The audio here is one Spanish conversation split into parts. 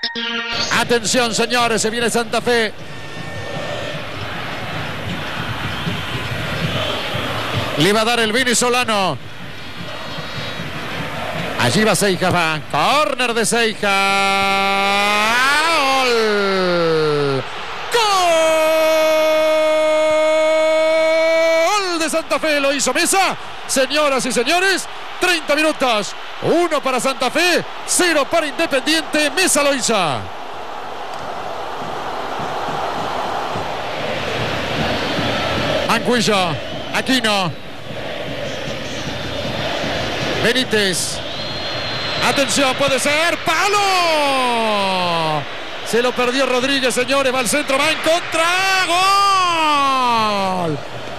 Atención, señores, se viene Santa Fe. Le va a dar el venezolano. Allí va Seijas, va. Córner de Seijas. ¡Gol! ¡Gol de Santa Fe! Lo hizo Mesa. Señoras y señores, 30 minutos. 1 para Santa Fe, 0 para Independiente. Mesa lo hizo. Mancuillo. Aquino. Benítez. Atención, puede ser. ¡Palo! Se lo perdió Rodríguez, señores. Va al centro, va en contra. ¡Gol!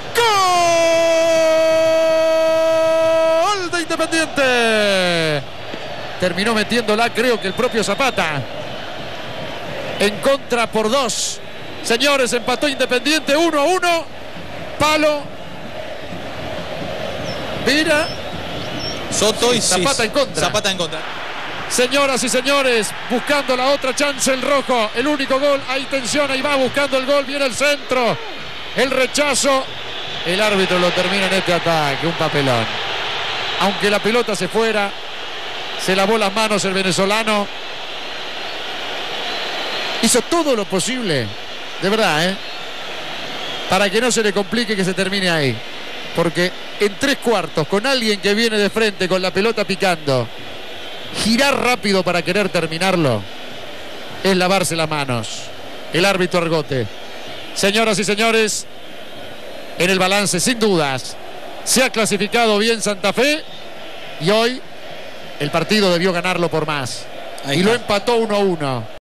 ¡Gol de Independiente! Terminó metiéndola, creo que el propio Zapata. En contra por 2. Señores, empató Independiente 1-1. Palo. Mira. Soto y Zapata en contra. Zapata en contra. Señoras y señores, buscando la otra chance el rojo. El único gol, hay tensión, ahí va buscando el gol, viene el centro. El rechazo. El árbitro lo termina en este ataque, un papelón. Aunque la pelota se fuera, se lavó las manos el venezolano. Hizo todo lo posible, de verdad, para que no se le complique que se termine ahí. Porque en 3/4, con alguien que viene de frente con la pelota picando, girar rápido para querer terminarlo es lavarse las manos. El árbitro Argote. Señoras y señores, en el balance, sin dudas, se ha clasificado bien Santa Fe y hoy el partido debió ganarlo por más. Y lo empató 1-1.